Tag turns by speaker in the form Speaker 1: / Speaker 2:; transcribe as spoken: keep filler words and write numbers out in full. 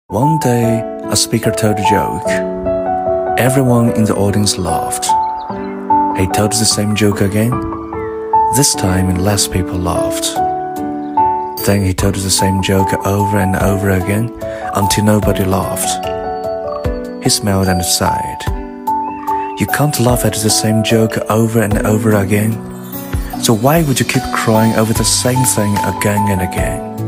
Speaker 1: One day, a speaker told a joke. Everyone in the audience laughed. He told the same joke again. This time, less people laughed. Then he told the same joke over and over again until nobody laughed. He smiled and sighed. You can't laugh at the same joke over and over again. So why would you keep crying over the same thing again and again?